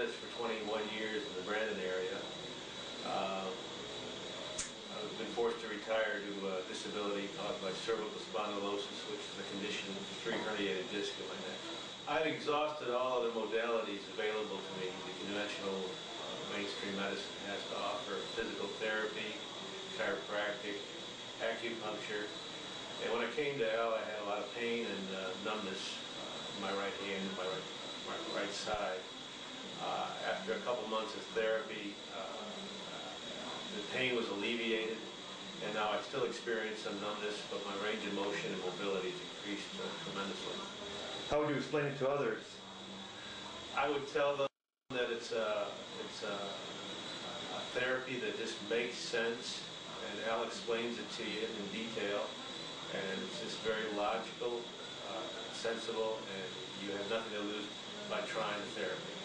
dentist for 21 years in the Brandon area. I've been forced to retire due to a disability caused by cervical spondylosis, which is a condition of 3 herniated discs in my neck. I've exhausted all of the modalities available to me the conventional mainstream medicine has to offer: physical therapy, chiropractic, acupuncture. And when I came to Al, I had a lot of pain and numbness in my right hand and my right side. After a couple months of therapy, the pain was alleviated, and now I still experience some numbness, but my range of motion and mobility has increased tremendously. How would you explain it to others? I would tell them that it's a therapy that just makes sense, and Al explains it to you in detail, and it's just very logical, sensible, and you have nothing to lose by trying the therapy.